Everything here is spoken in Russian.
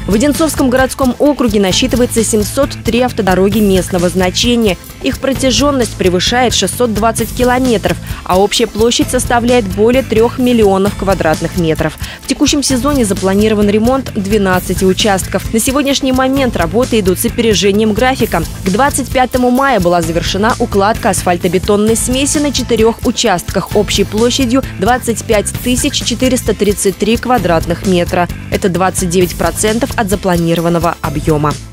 В Одинцовском городском округе насчитывается 703 автодороги местного значения. Их протяженность превышает 620 километров, а общая площадь составляет более 3 миллионов квадратных метров. В текущем сезоне запланирован ремонт 12 участков. На сегодняшний момент работы идут с опережением графика. К 25 мая была завершена укладка асфальтобетонной смеси на 4 участках общей площадью 25 433 квадратных метра. Это 29% от запланированного объема.